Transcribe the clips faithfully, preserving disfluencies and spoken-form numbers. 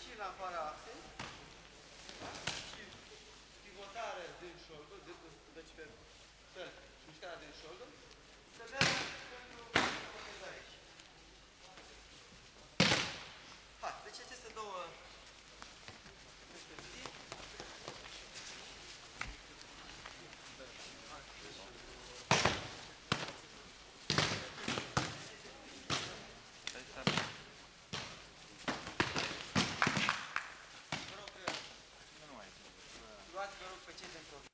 ieșiri în afara axei, da? Și pivotare din șoldul, deci pe fel, mișcarea din șoldul, să dea pentru pivotez aici. Hai, deci aceste două respectiv. Luați, vă rog, pe cei din program.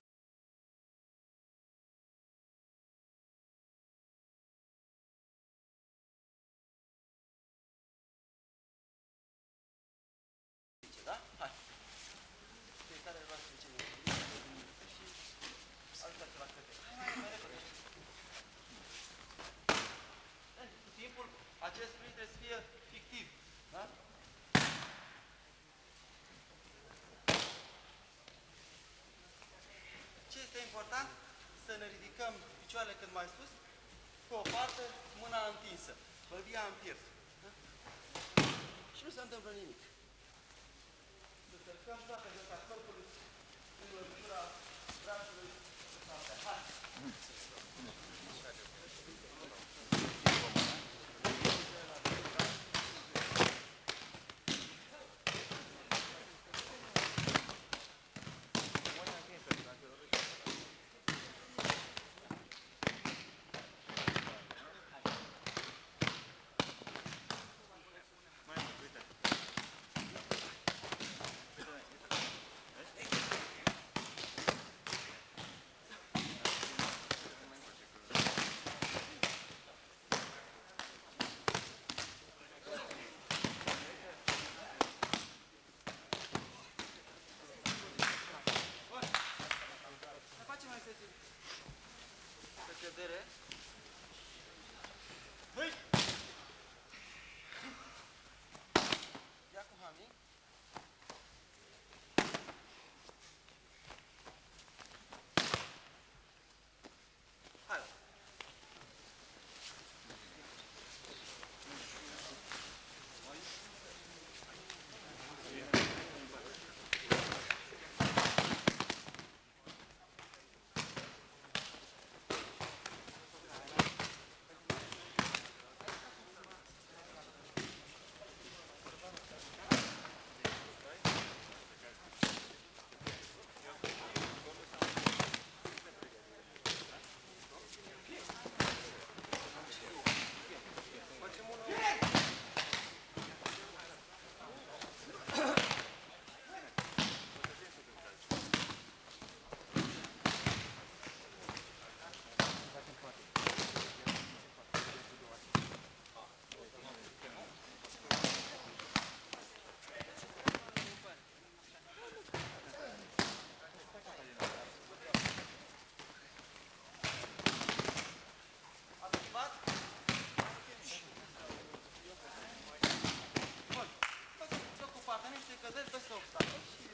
Da? Hai. Fiecare luați pe cei din program și ajutați la cădere. Hai, mai repede. Cu timpul, acest fluid trebuie să fie fictiv. Da? Ce este important? Să ne ridicăm picioarele cât mai sus, cu o parte, mâna întinsă, bărbia în piept. Da? Și nu se întâmplă nimic. Să cărcăm toată jota corpului în lătura brațului. Hai! Pe cădere. Hăi! Ia cu Hami. Hai! Căderi peste obstacol și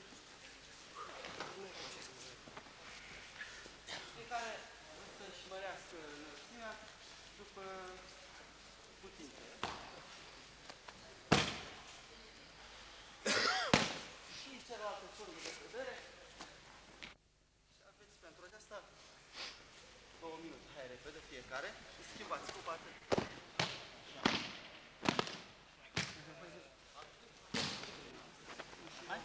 fiecare să-și mărească înălțimea după putință. Și celelalte forme de cădere. Și aveți pentru aceasta două minute. Hai repede fiecare. Schimbați cu partea. Hai.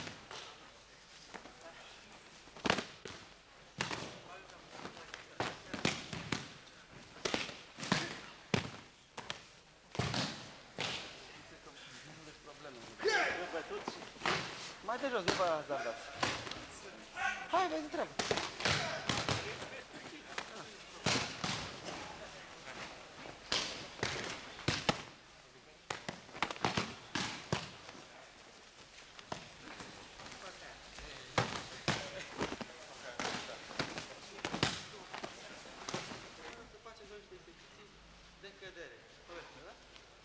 Mai de jos, nu vă hazardați. Hai, vezi de treabă. De cădere. Corect, da?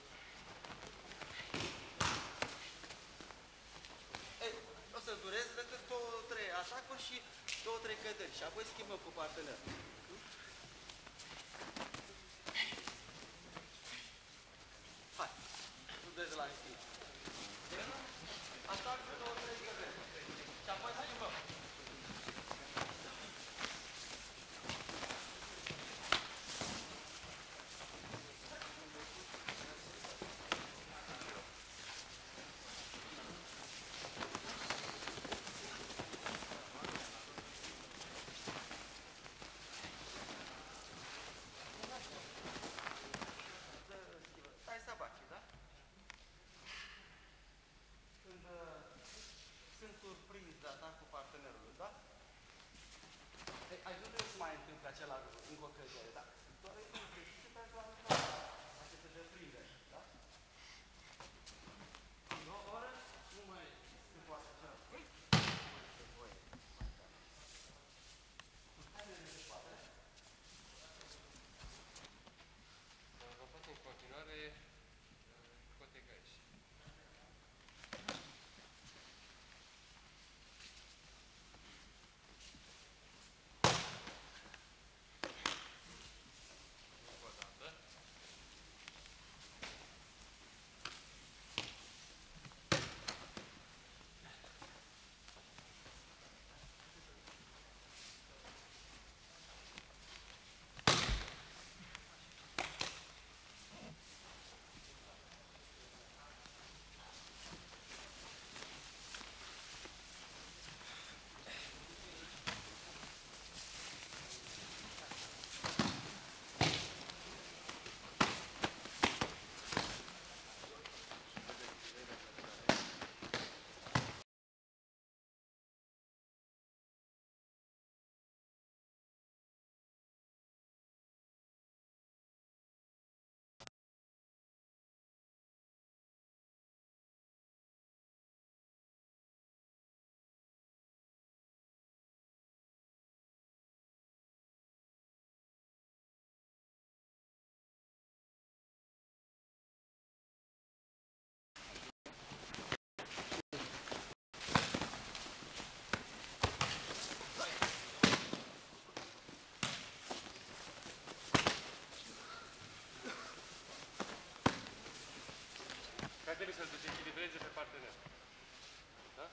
Ei, o să dureze decât două, trei atacuri și două, trei căderi. Și apoi schimbăm cu partenerul. Hai, nu de la infinit. să-l dezechilibreze pe partener. Da?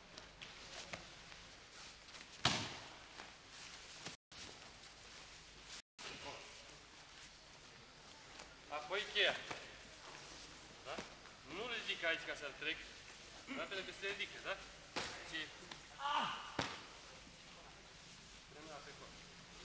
Apoi cheia. Da? Nu-l ridic aici ca să-l trec, da? Pentru că se ridică, da? Și... Mâna pe corp.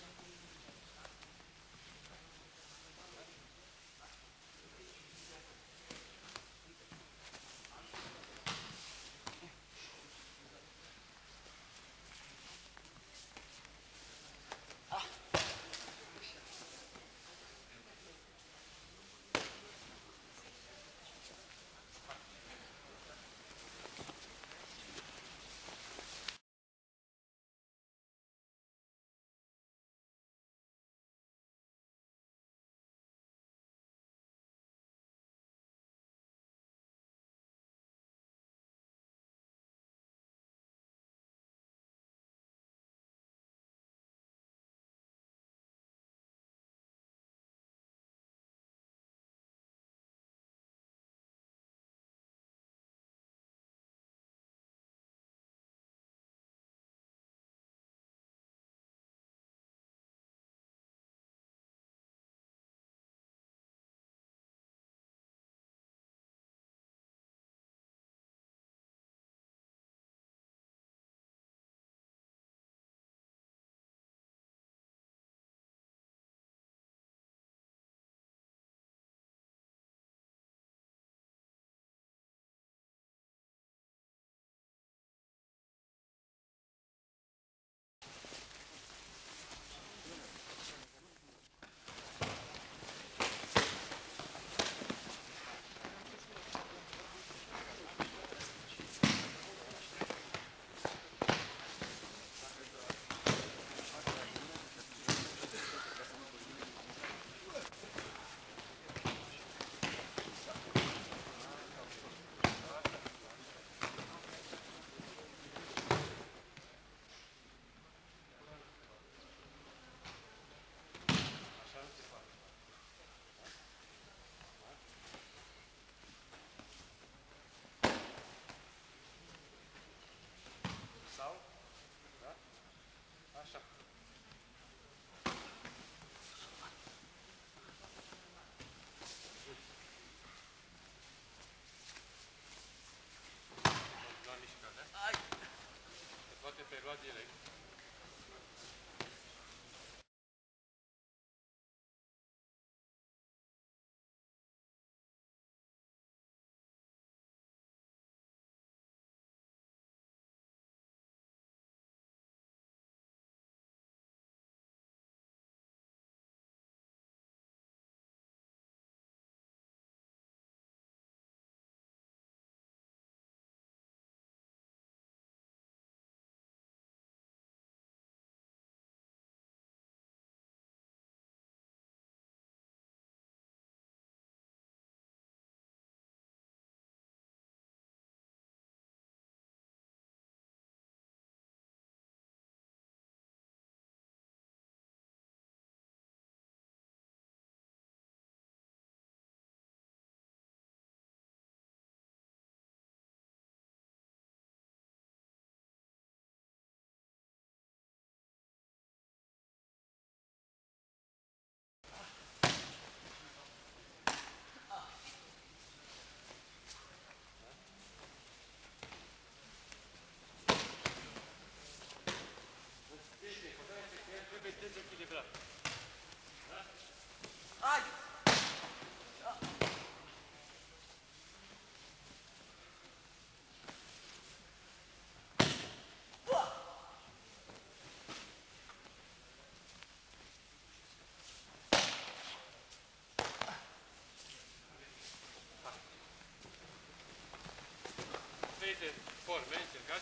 Sau? Da? Așa. Continua mișcarea. Se poate prelua direct. Trebuie dezechilibrat. Ai! Trei forme, încercați.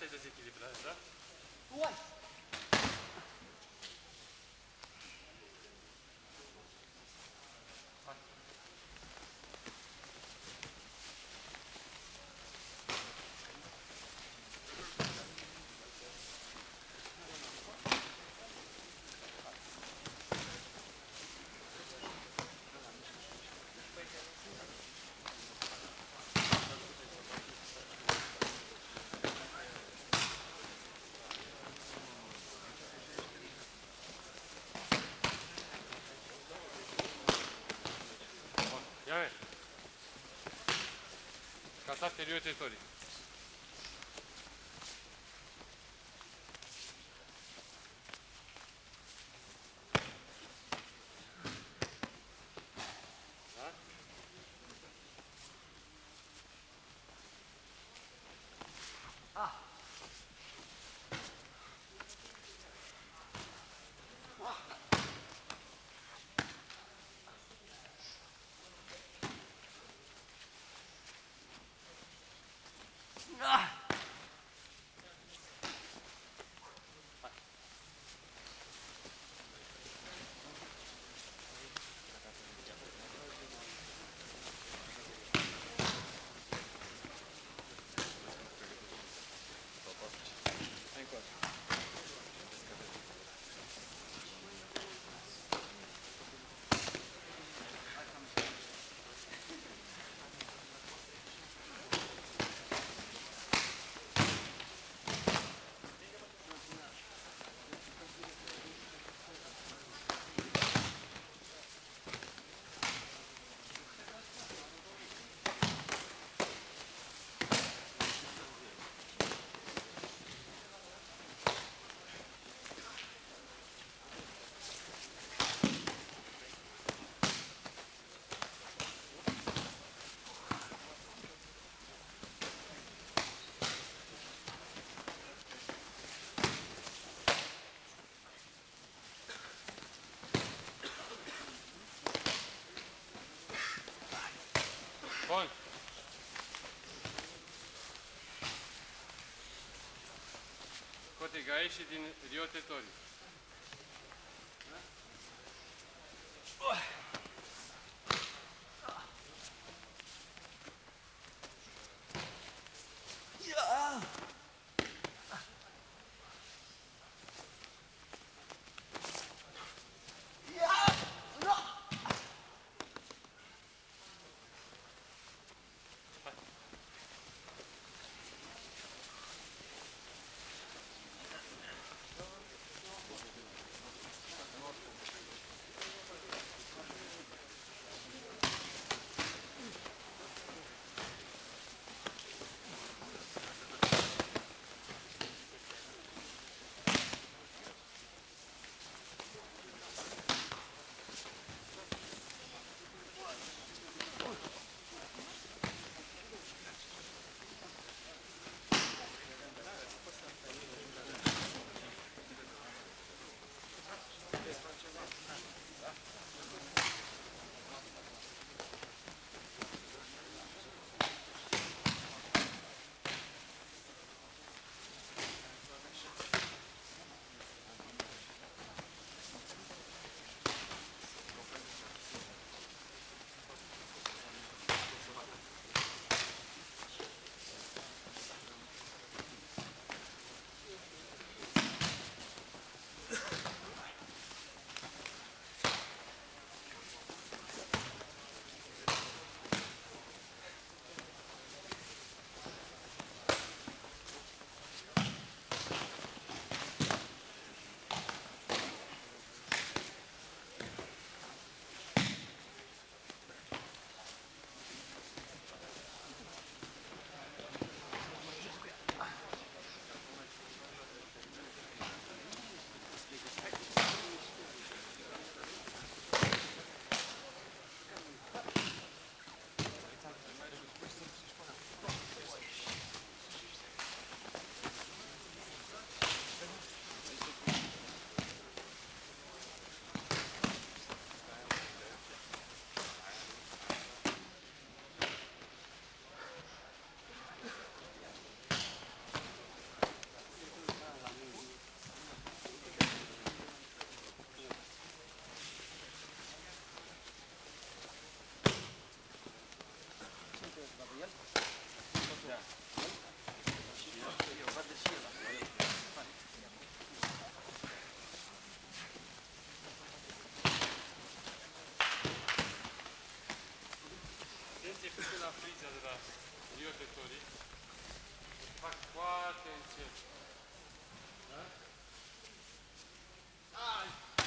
Asta e dezechilibrare, da? Uai! Ia mergi. Casat terior teritorii. Da? Ah! Ah! Bun. Cotigaie și din Rio Teritorii. Ia! Ia! No! de la liotătorii. O să fac foarte încet. Da? Ai!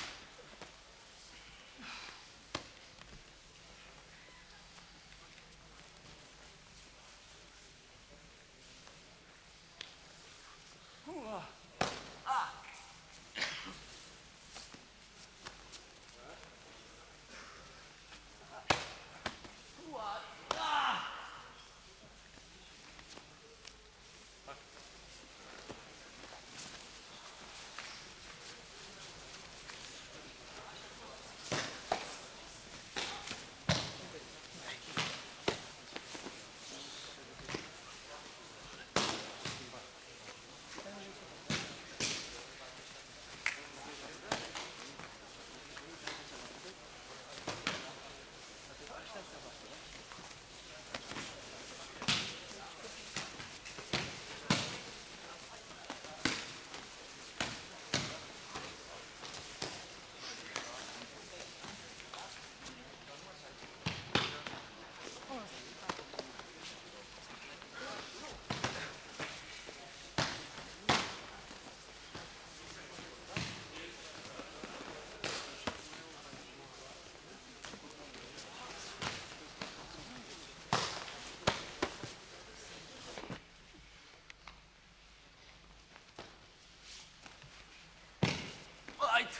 Right.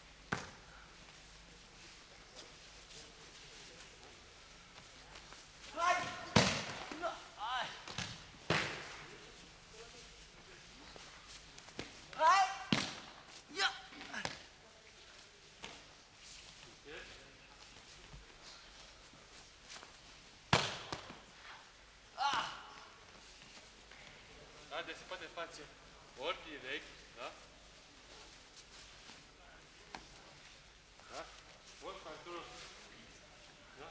Right. No. Ai. Hai. Ia. Ah. Da? Deci se poate face ori direct, da? Da? Ori cu ajutorul, da?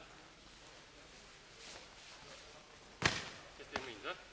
Este mâini, da?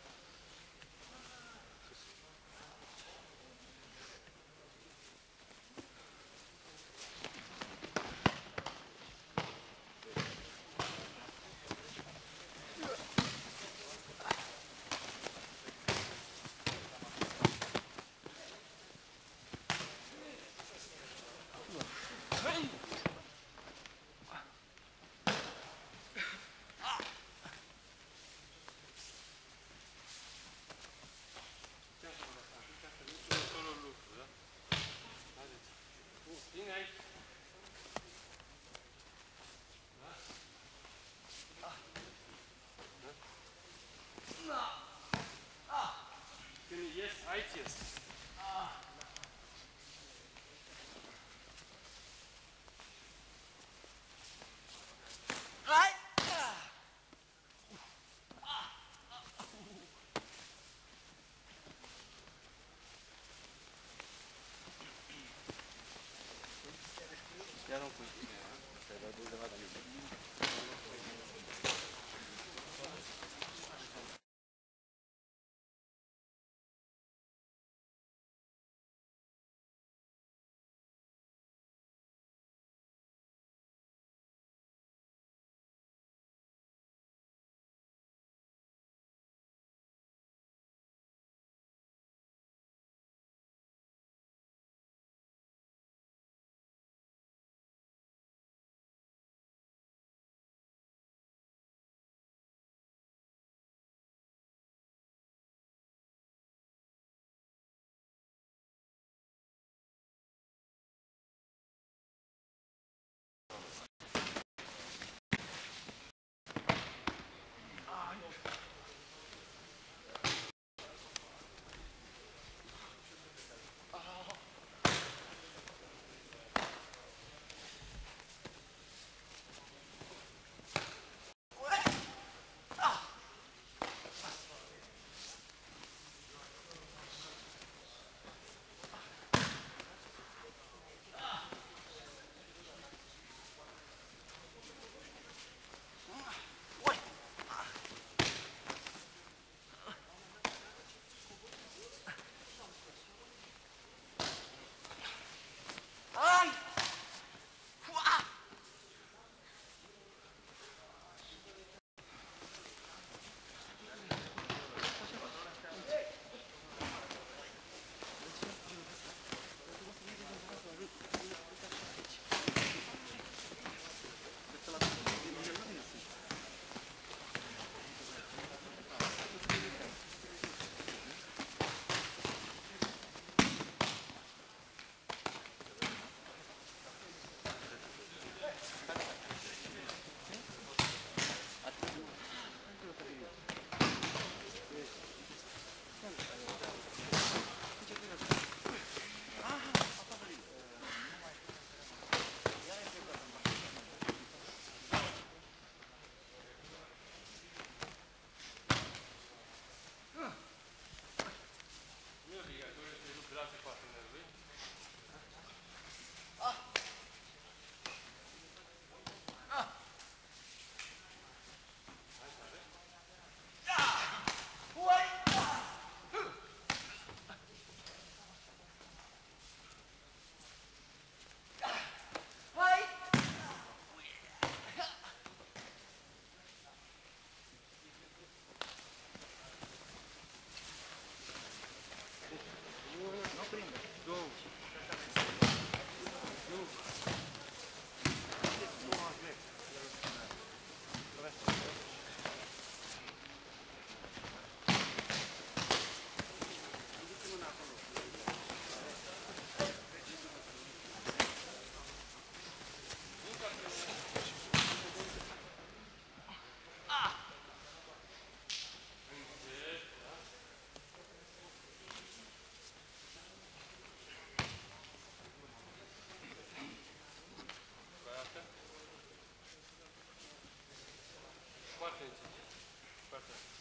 Foarte încet. Foarte încet.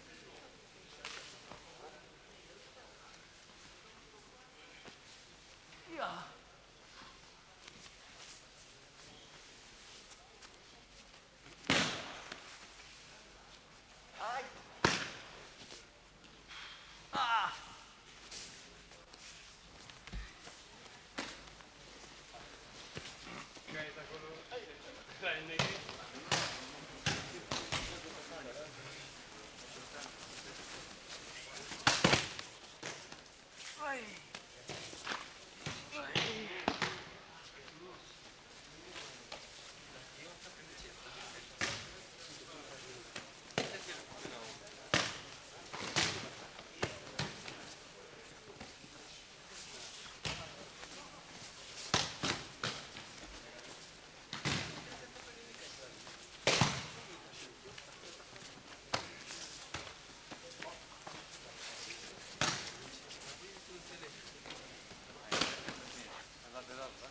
Ia! Hai! Ah! Care ești acolo? La negri? Ai! Lateral, da?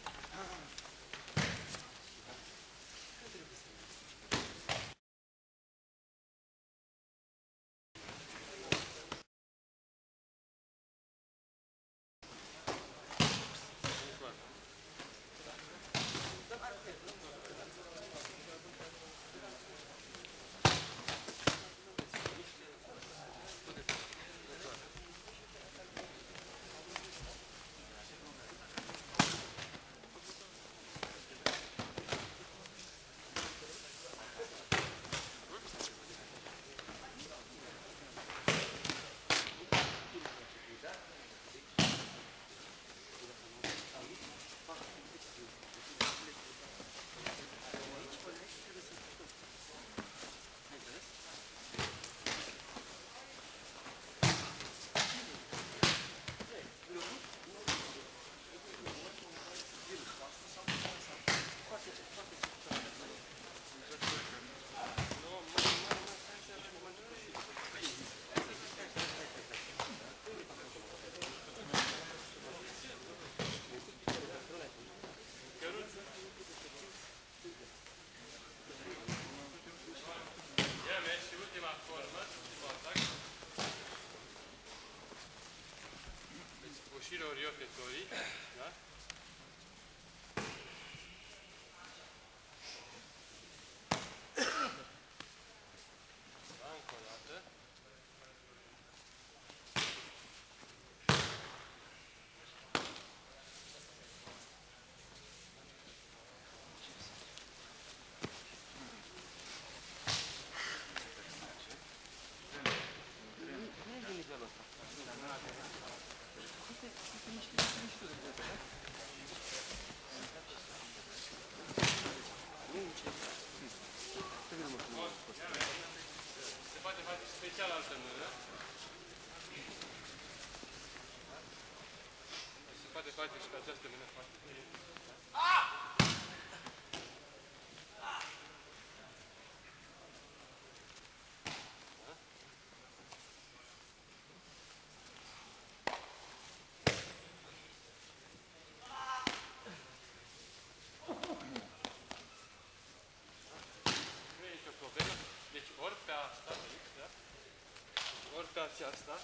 Ia mergi și ultima formă, ultimul atac. Deci, uscire orientatorii, da? Da, încă o dată. Se poate face special altă mână. Se poate face și pe această mână foarte bine. Nu e nicio problemă. Deci ori pe asta, aici, da? Ori pe aceasta.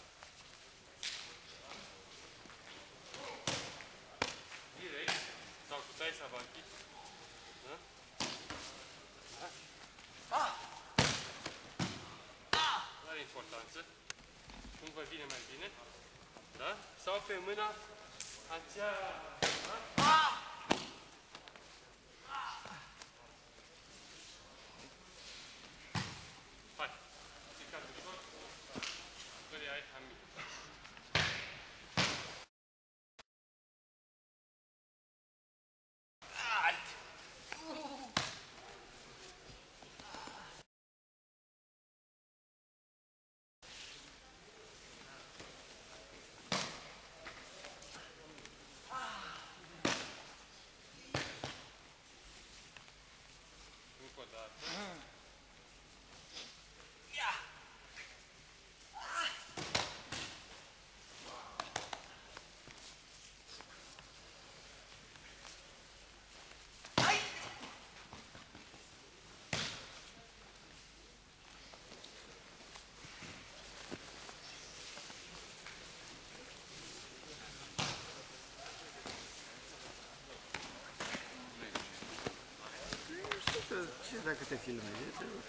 Direct. Sau cu tai savaki. Da? Da? Nu are importanță. Cum vă vine mai bine. Da? Sau pe mâna aceea. Da? Hai. Țicat ușor. Fără ai hami. Încă o dată. ce dacă te filmezi? Te rog.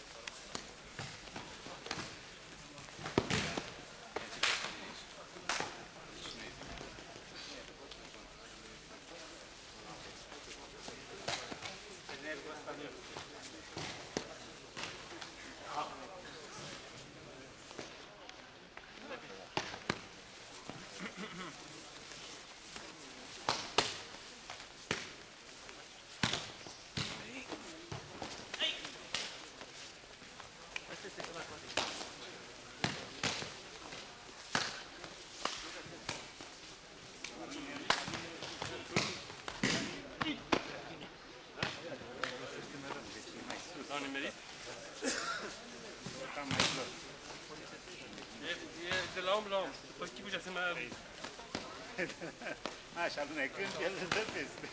L-au nimerit? Cam mai jos. E, e de la om la om. După chipul ce se mai... Așa, lunecând, el îți dă peste.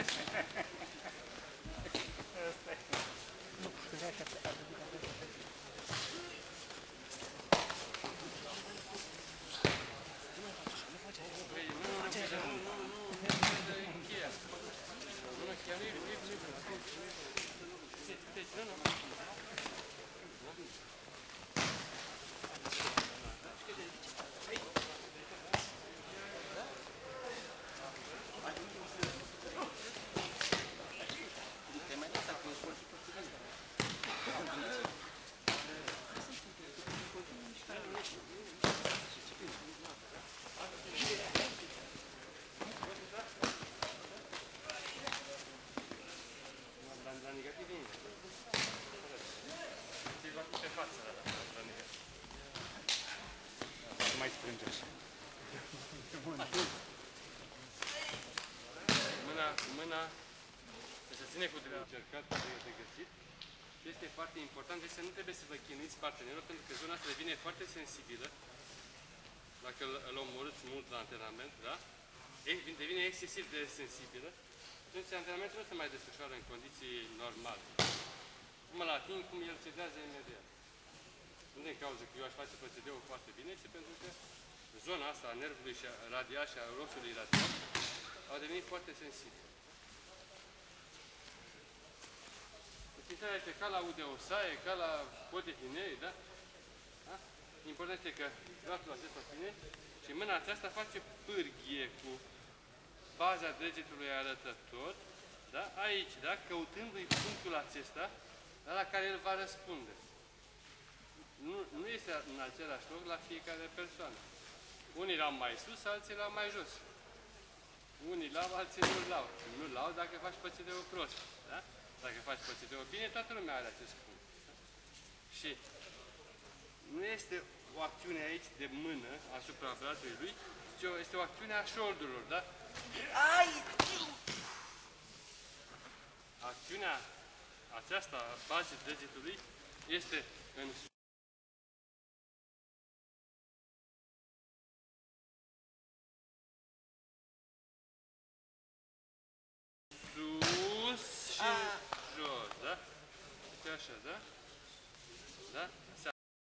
Asta e. Păi, nu, nu, nu, nu, nu, nu, nu, nu, e cheia. Nu, nu, cheia nu e, nu e, nu e, nu e, deci, nu, nu. La, la negativ e invers. Ți-l va pe față la, la negativ. Nu mai strânge așa. Mâna cu mâna, să se ține cu dreapta. Încercat de, de găsit. Și este foarte important, deci să nu trebuie să vă chinuiți partenerul, pentru că zona asta devine foarte sensibilă. Dacă îl, îl omorâți mult la antrenament, da? E, devine excesiv de sensibilă. Deci antrenamentul nu se mai desfășoară în condiții normale. Cum îl ating, cum el cedează imediat. Nu din cauza că eu aș face P C D-ul foarte bine, ci pentru că zona asta a nervului și a radial și a rosului radial au devenit foarte sensibile. Utilizarea este ca la udeosaie, ca la podehinei, da? Da? Important este că brațul acesta ține și mâna aceasta face pârghie cu baza degetului arătător, da? Aici, da? Căutându-i punctul acesta, da? La care el va răspunde. Nu, nu este în același loc la fiecare persoană. Unii l-au mai sus, alții l-au mai jos. Unii l-au, alții nu l-au. Nu l-au dacă faci P C D-ul prost. Da? Dacă faci P C D-ul bine, toată lumea are acest punct. Da? Și nu este o acțiune aici de mână asupra brațului lui, ci este o acțiune a șoldurilor, da? Ai! Acțiunea aceasta a bazei degetului este în sus și în jos, da? Și așa, da? Da? Se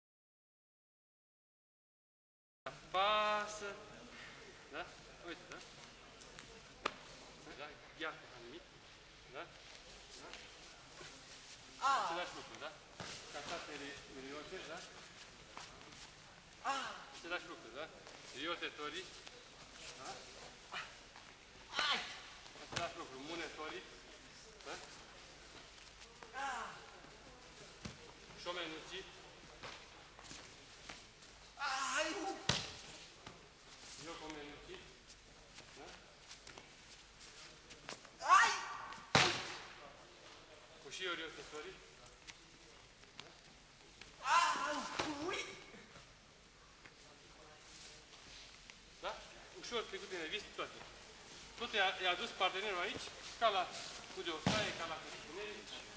apasă, da? Uite, da? Da? Iată, anumit, da? Da? Același lucru, da? Catate riote, da? Același lucru, da? Riote torii, da? Același lucru, mune torii, da? Șomenuții, iocomenuții, da? Cușiori riote-torii, da? Ușor, trecut bine, vist toate. Tot i-a adus partenerul aici, ca la udeosaie, ca la căsătorie.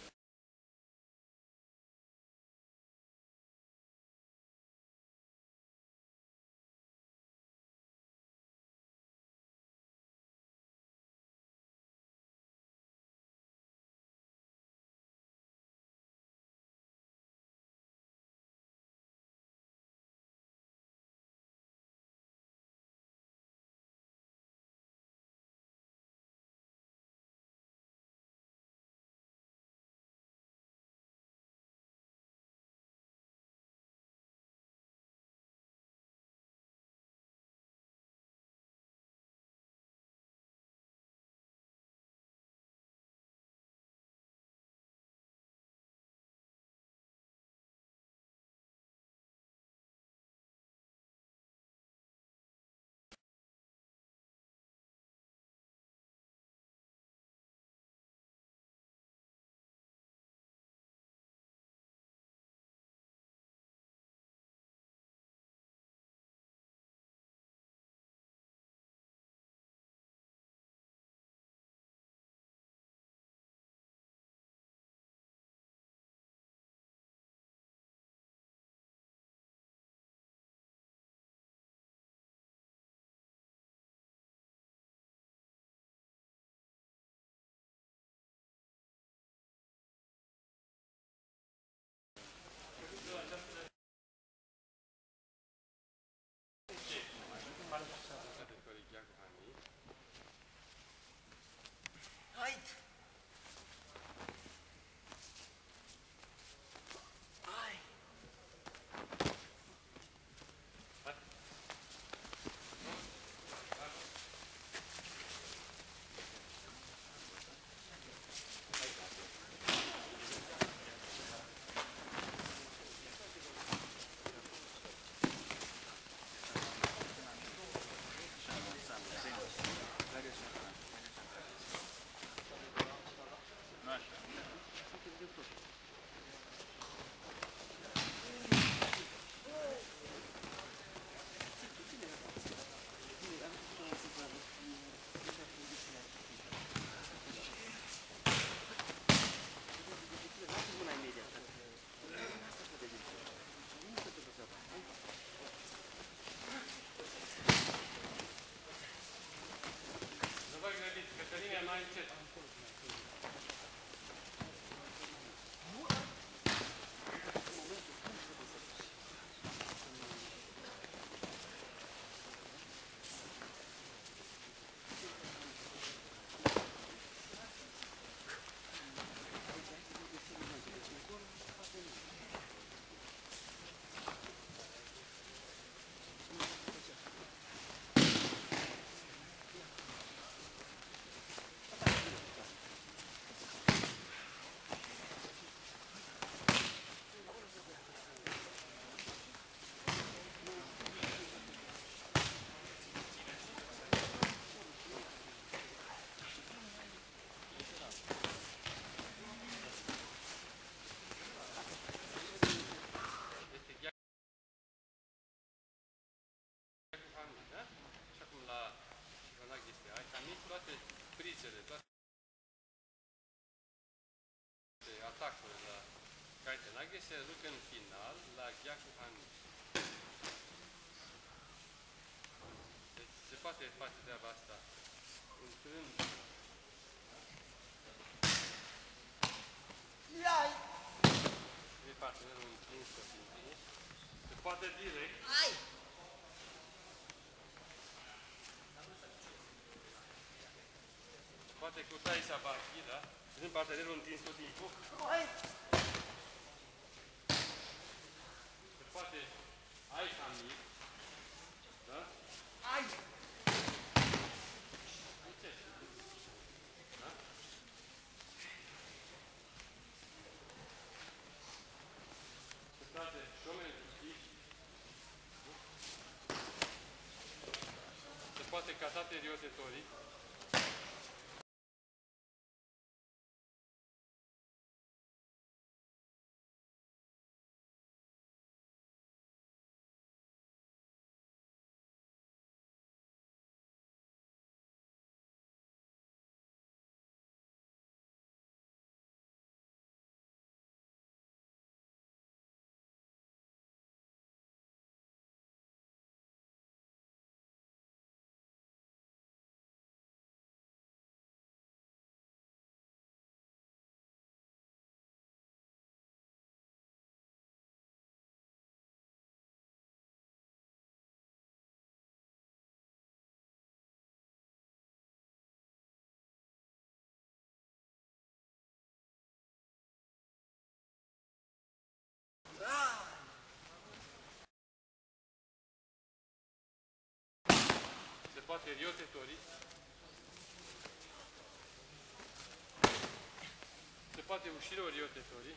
atacuri la Kaitenage se reduc în final la Gyaku Hami. Deci se poate face treaba asta intrând. Iai! E partenerul împins o pintie. Se poate direct. Ai! Poate cu tai sabaki, da? Sunt partenerul întins tot timpul. Ai! Se poate ai Hami. Da? Ai! Ce? Da? Se poate Shomen Kuki. Se poate Katate Ryotetori. Se poate Ryotetori. Se poate Ushiro Ryotetori.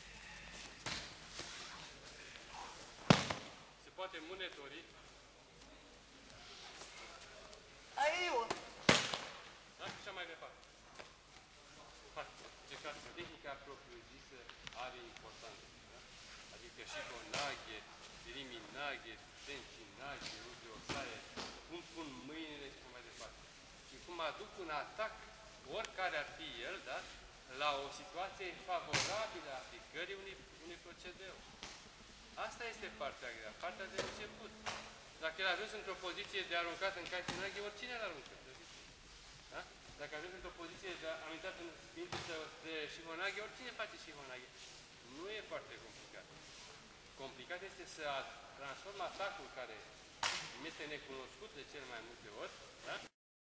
Se poate Munetori. Ai eu! Da? Și așa mai departe. Încercați, tehnica propriu-zisă are importanță. Da? Adică și Gonage, Riminage, Tenchinage, Udeosae, cum pun mâinile și mai departe. Și cum aduc un atac, oricare ar fi el, da? La o situație favorabilă a aplicării unui, unui procedeu. Asta este partea grea, partea de început. Dacă el a ajuns într-o poziție de aruncat în Kaitenage, oricine îl aruncă. Da? Dacă a ajuns într-o poziție de a intrat în spintiță de Shihonage, oricine face Shihonage. Nu e foarte complicat. Complicat este să transform atacul care îmi este necunoscut de cel mai multe ori, da?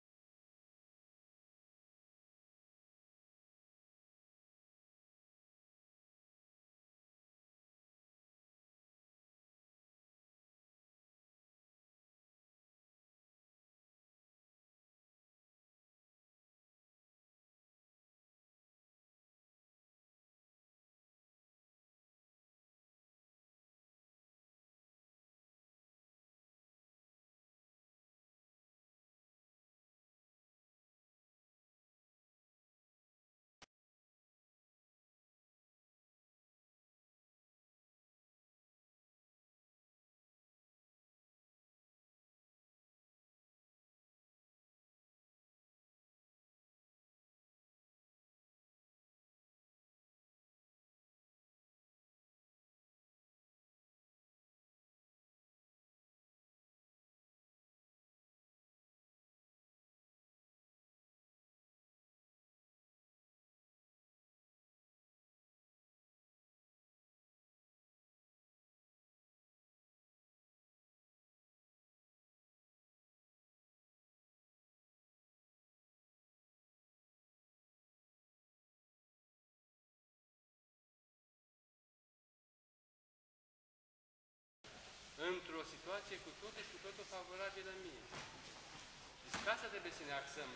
Într-o situație cu totul și cu totul favorabilă mie. Deci ca să trebuie să ne axăm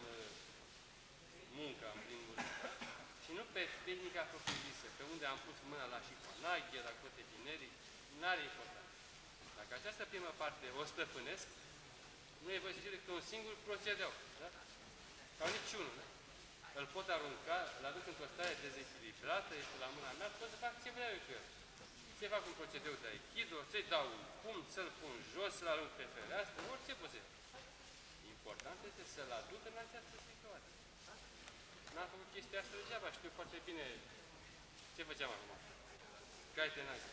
munca, în primul rând, și nu pe tehnica propriu-zisă, pe unde am pus mâna la Shihonage, la Kote Hineri, n-are importanță. Dacă această primă parte o stăpânesc, nu e voie să zic decât un singur procedeu, da? Sau niciunul, da? Îl pot arunca, îl aduc într-o stare dezechilibrată, este la mâna mea, pot să fac ce vreau eu cu el. Să-i fac un procedeu de aikido, să-i dau un pumn, să-l pun jos, să-l arunc pe fereastră, orice pot să. Important este să-l aduc în această situație. N-am făcut chestia asta degeaba, știu foarte bine ce Ce făceam acum? Caetenaj.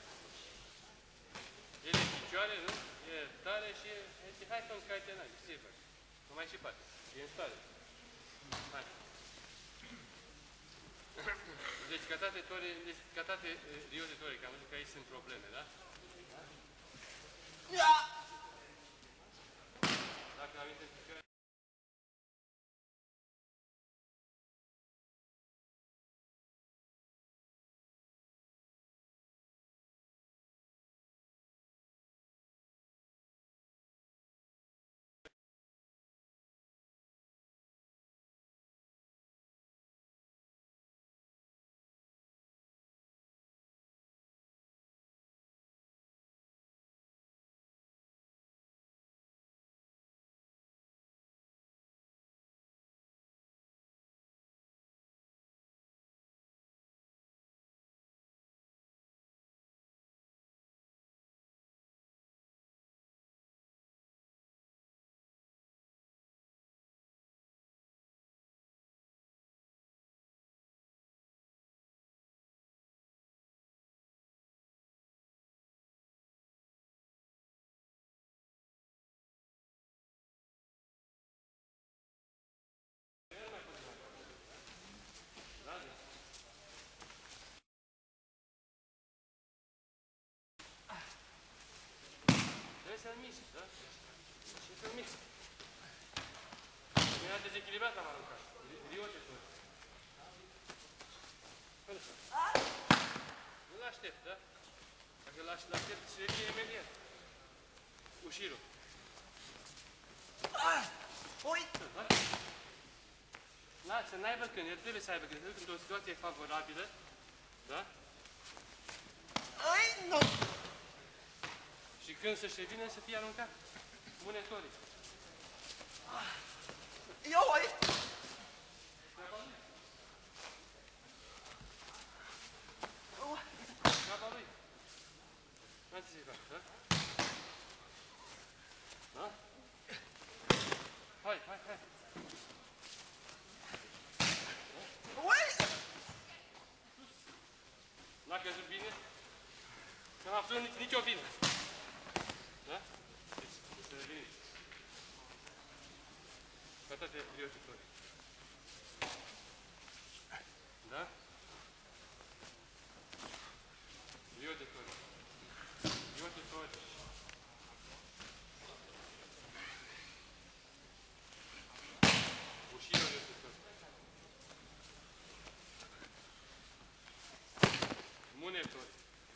E de picioare, nu? E tare și e... e hai pe un caetenaj. Ce faci? Nu mai și poate. E în stare. Hai. Deci, ca toate, tore, deci, ca toate rio de tore, că am văzut că aici sunt probleme, da? Dacă am intrat în picioare... Trebuie să-l miști, da? Și să-l miști. Mi-a dezechilibrat am aruncat. Rio de tot. Fără să. Nu-l aștept, da? Dacă l aștept, se revine imediat. Ușirul. Uite! Da? Să n-aibă când, el trebuie să aibă când, când o situație e favorabilă, da? Ai, nu! Și când să-și revină, să fie aruncat. Munetorii. Eu, ai! Capa lui. N-am ce să-i fac, da? Da? Hai, hai, hai. Ui! N-a căzut bine? N-am absolut nici, nici o vină. Da? Deci, să reveniți. Ca toate biotitorii. Da? Biotitorii. Biotitorii. Ușilor biotitorii. Munetori.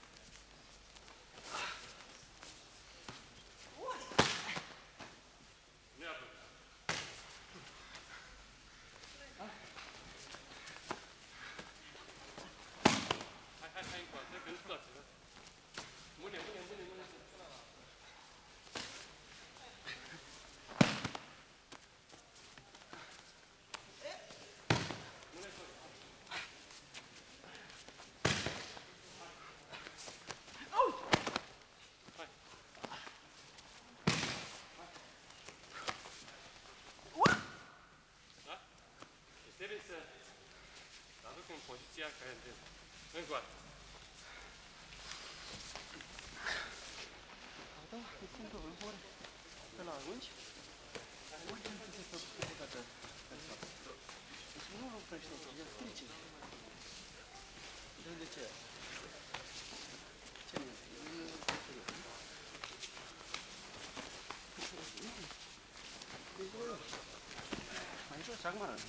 Trebuie să aduc în poziția care de îngoată. Da, e simplu, îl vor să-l arunci. Orice nu se fă cu dată persoană. Deci nu îl oprește, el strice. De unde ce? Ce nu e? Mai jos, acum arăt.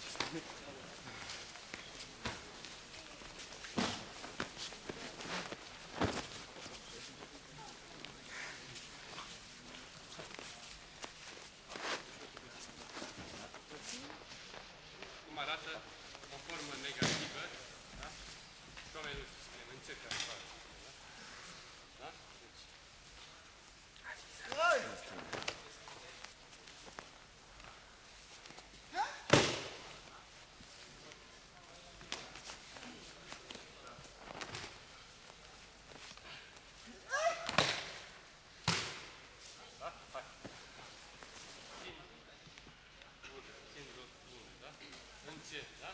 Cum arată o formă negativă, da? Și oamenii nu se spune, încercă să facă. Da? Deci... Da? Hai. Țin. Țin jos bun, da? Încet, da?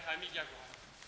famiglia acum.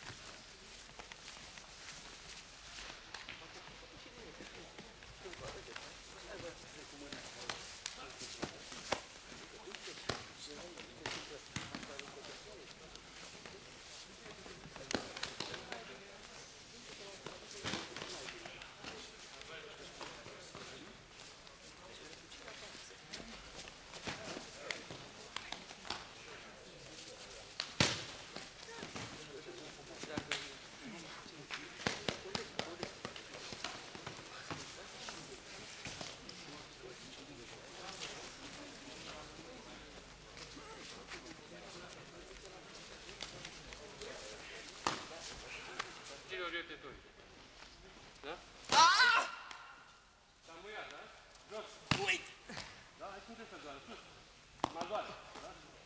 Da? S-a muiat, da? Jos. Uit! Da? Hai cum trebuie să doară? Sus. Mă doare, da?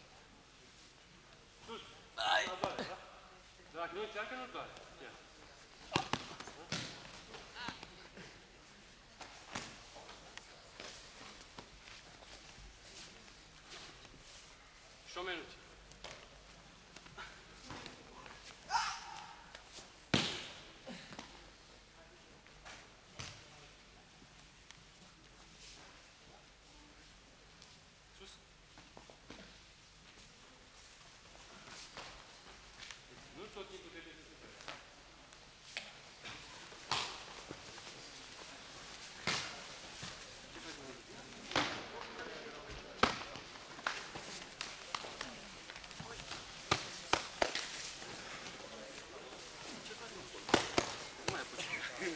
Sus. Mă doare, da? Dacă nu încearcă, nu doare. Ia. Șomenuci. Nu tot timpul trebuie să se facă. Ce faci, mă? Nu mai apuci.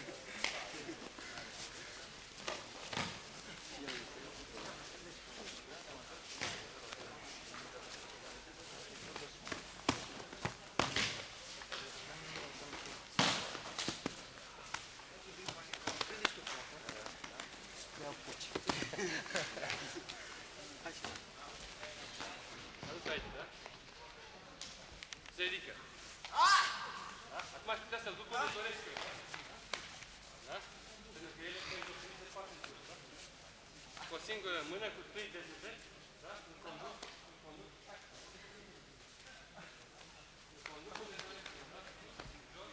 Aduc aici, da? Se ridică. Da? Acum aș putea să-l duc unde doresc eu. Da? Pentru că ele sunt îndeplinite foarte sus, da? Cu o singură mână, cu trei degeturi, da? Îl conduc, îl conduc. Îl conduc unde doresc eu, da? Jos,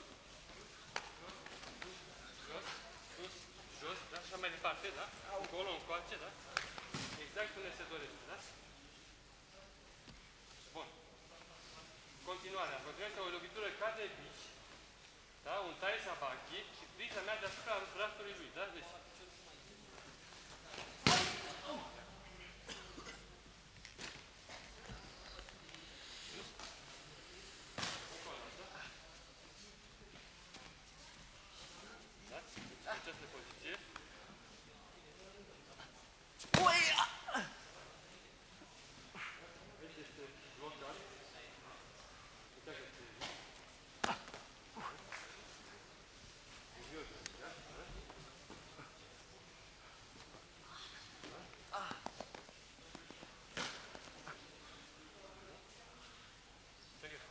jos, sus, jos, da? Și așa mai departe, da? Încolo, încoace, da? Exact unde se dorește, da? Bun. Continuarea. Continuarea o lovitură ca de bici, da? Un taie sabaki și priza mea deasupra brațului lui, da? Deci. Da? În această poziție. Aici este blocat. Uite că este. Jos, da? Uite că este.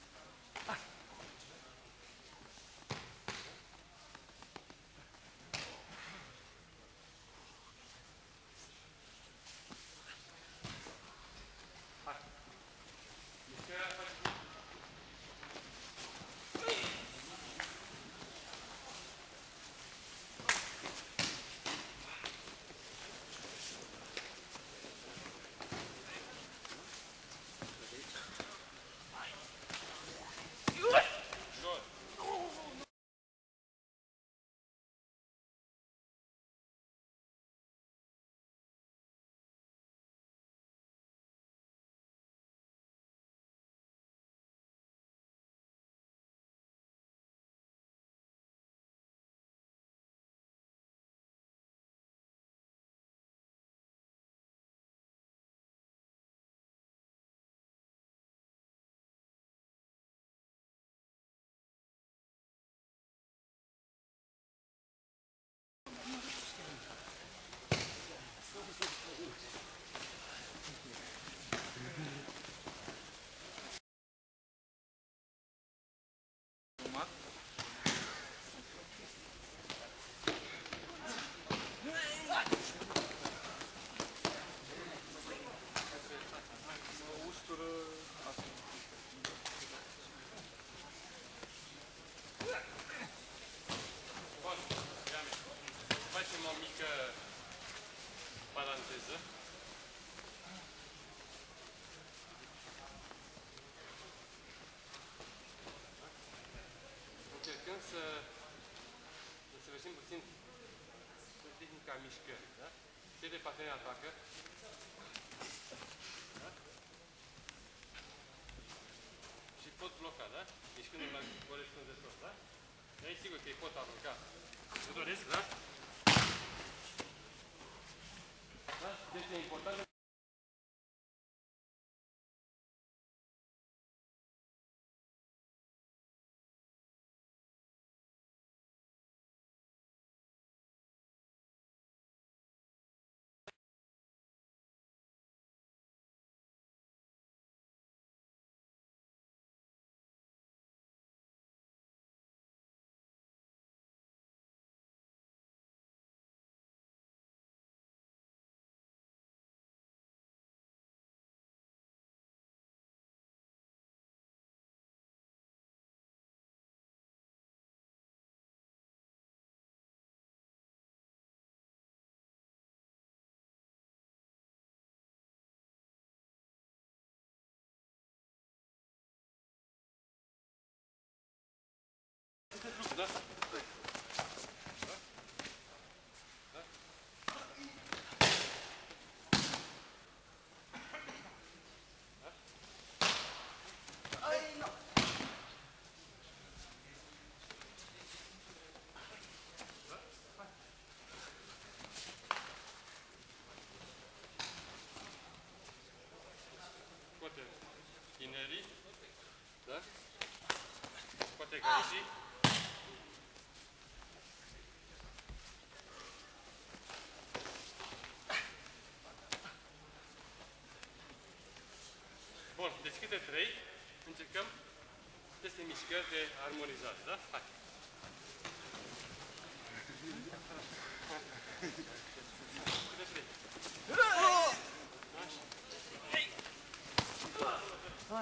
Hai. Mișcarea faci. Jos. paranteză. Încercăm să înțelegem puțin tehnica mișcării, da? Cei de parteneri atacă. Da? Și pot bloca, da? Mișcându-mi la corespunzător, da? Aici sigur că îi pot arunca. Îmi doresc, da? Da? Deci e important. Da? Da? Da? Ai, nu. Poate tinerii, da? Poate găsi. Bun, deci câte trei, încercăm aceste mișcări de armonizare, da? Hai! Câte trei? Așa.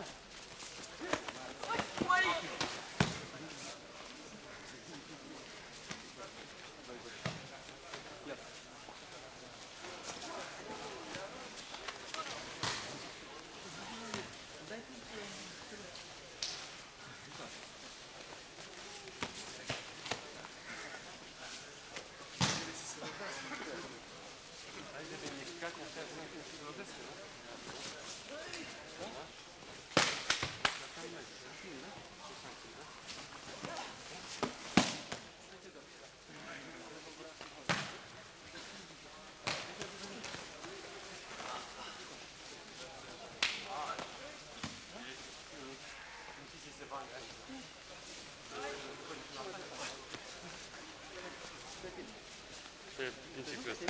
Pe principiul ăsta.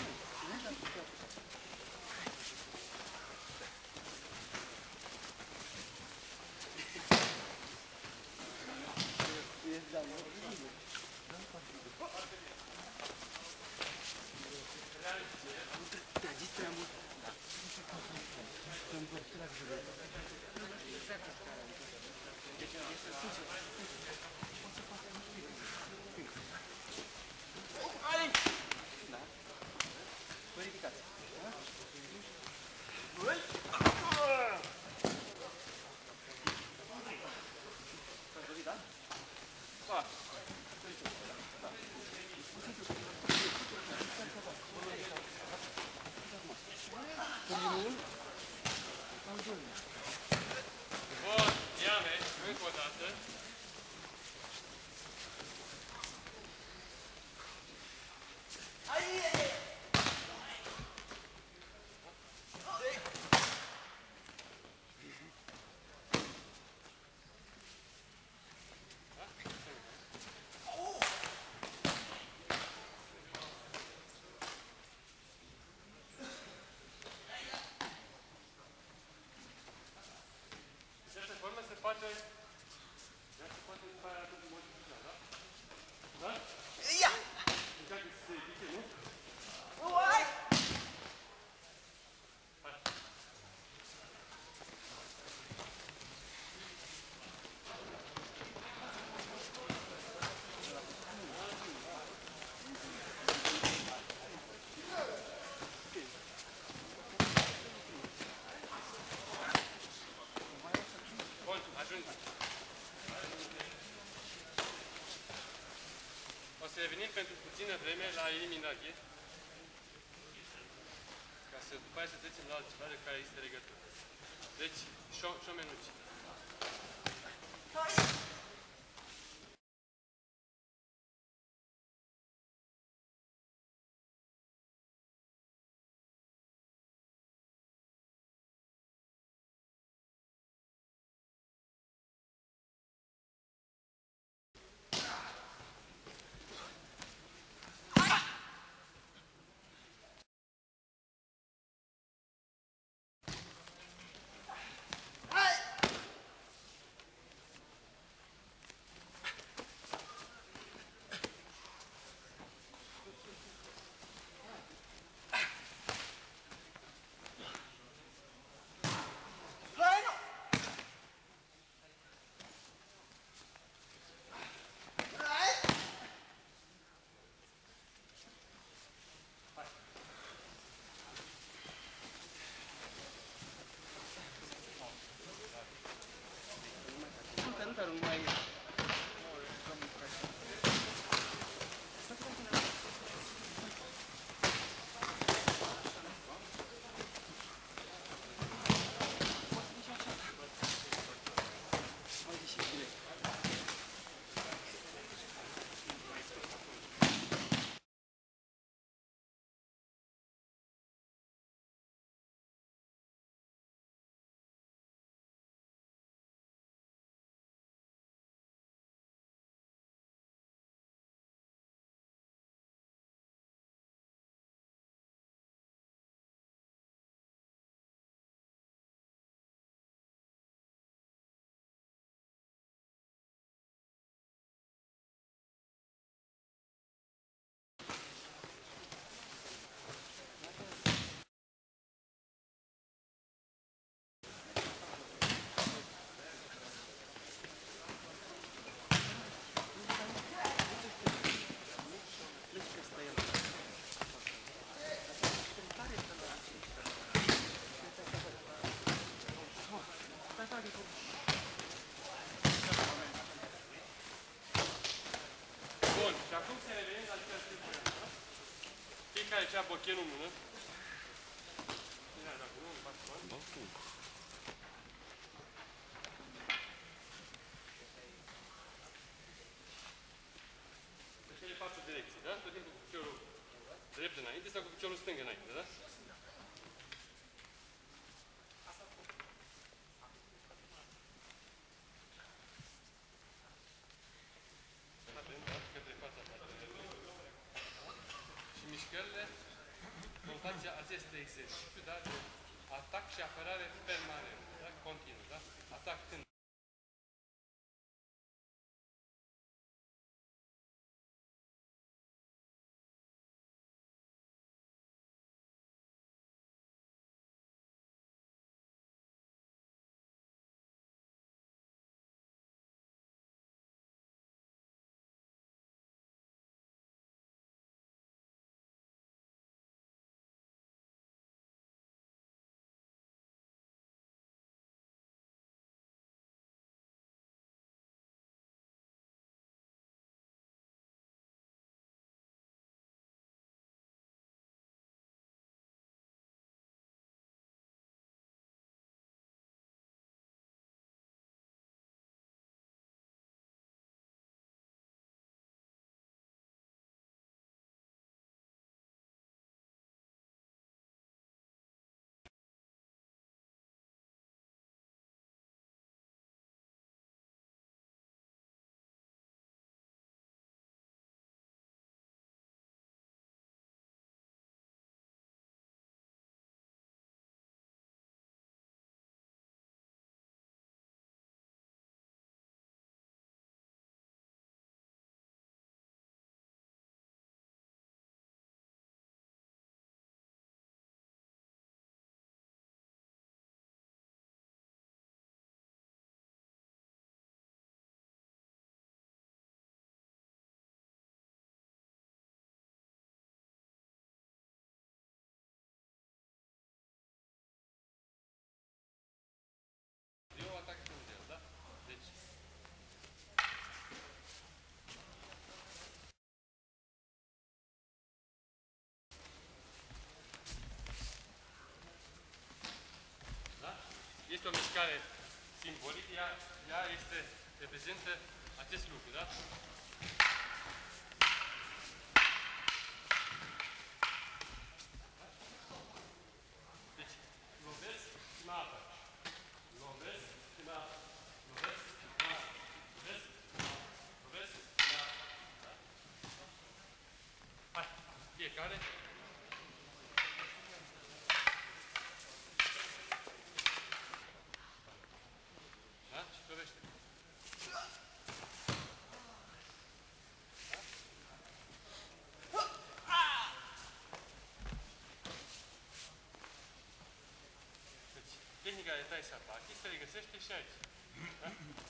Bun, ia-me, încă o dată. revenim pentru puțină vreme la eliminație. Ca să după aia să trecem la altceva de care există legătură. Deci, șomenuci. Încă nu mai... Bun, și acum să revenim la ceea ce spuneam, da? Fiecare ce-a bochenul în mână. Bine, dacă nu, îmi fac bani. Pe cele patru direcții, da? Tot timpul cu piciorul drept înainte sau cu piciorul stâng înainte, da? Atent, da? Către fața partenerului. Și mișcările vom face acest exercițiu, da? De atac și apărare permanent, da? Continuu, da? Atac când mișcare simbolică, ea, ea este, reprezintă acest lucru, da? Deci, lovesc și mă apăr. Lovesc și mă apăr. Lovesc și mă apăr. Lovesc și mă apăr. Lovesc și mă apăr. Da? Hai, fiecare. Da? Și lovește. Tehnica de tai sataki se regăsește și aici. Da?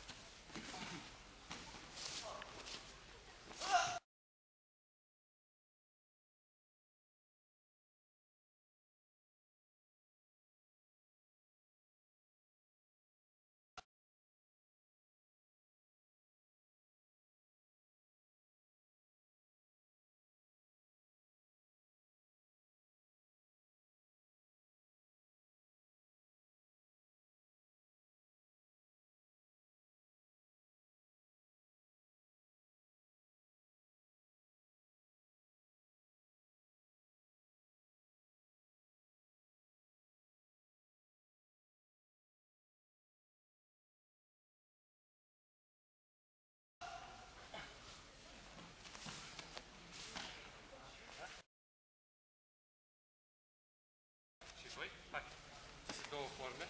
Și voi? Hai. Sunt două forme.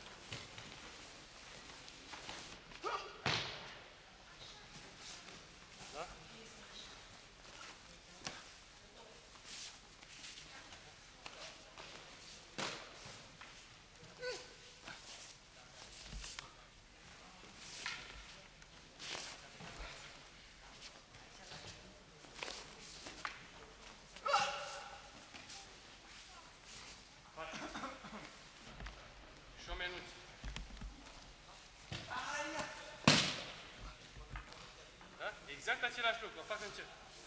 Da? Șomenuți. Da? Exact același lucru. O fac încet.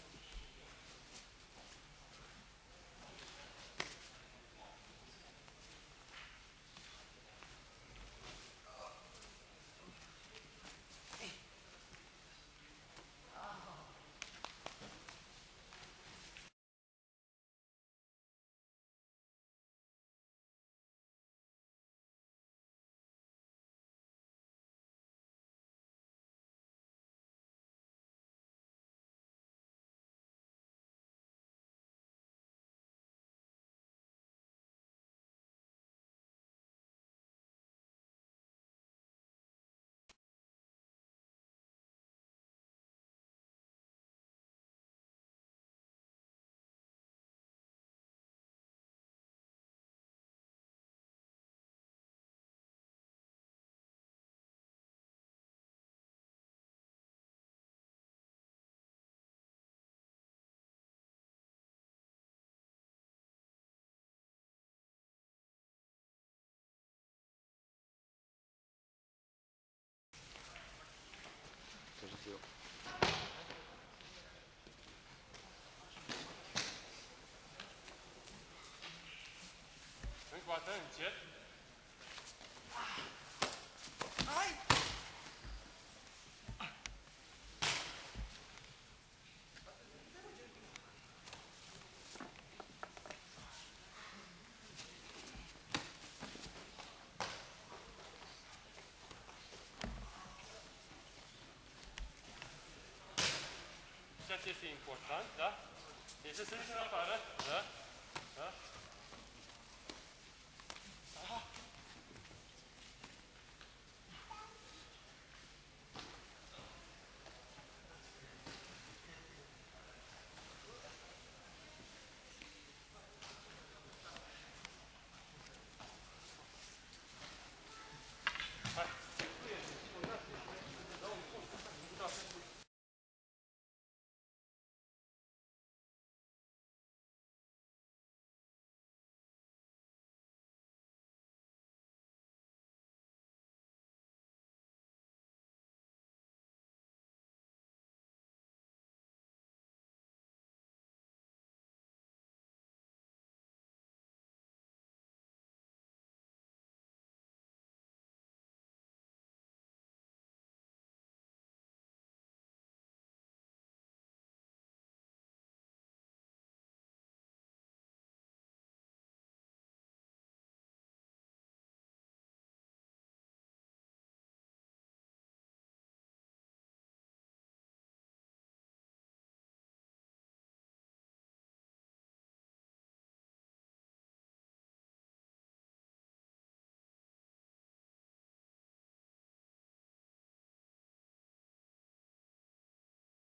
Târziu. Încă o dată, încet. Hai! Ceea ce este important, da? Este să ies în afară, da?